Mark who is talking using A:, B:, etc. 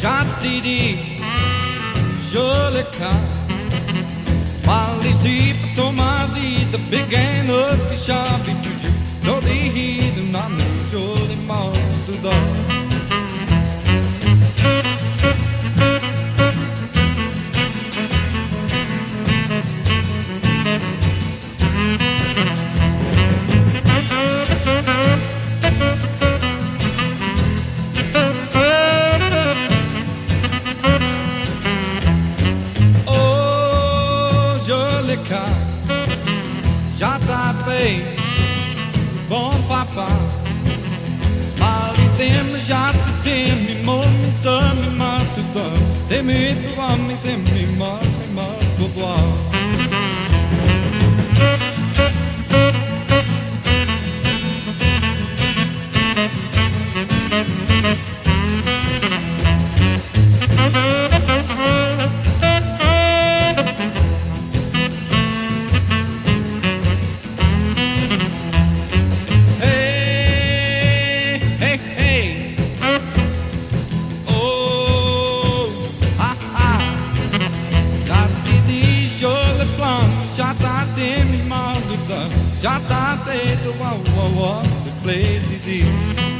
A: Jatidi, Jole Khan, Malisi, Tomasi, the big and ugly shabby to you. No, the heathen, I know Jole Mal to the. Jata pe bon papa mali tem jata tem mi momento mi matu ba tem mi tu mi tem mi ma tu ba Jata te to wa wa wa play di di